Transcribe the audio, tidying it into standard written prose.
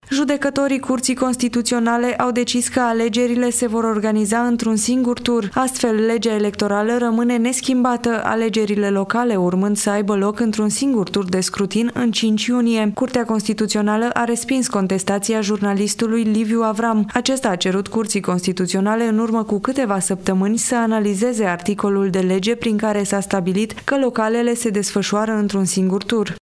Judecătorii Curții Constituționale au decis că alegerile se vor organiza într-un singur tur. Astfel, legea electorală rămâne neschimbată, alegerile locale urmând să aibă loc într-un singur tur de scrutin în 5 iunie. Curtea Constituțională a respins contestația jurnalistului Liviu Avram. Acesta a cerut Curții Constituționale în urmă cu câteva săptămâni să analizeze articolul de lege prin care s-a stabilit că localele se desfășoară într-un singur tur.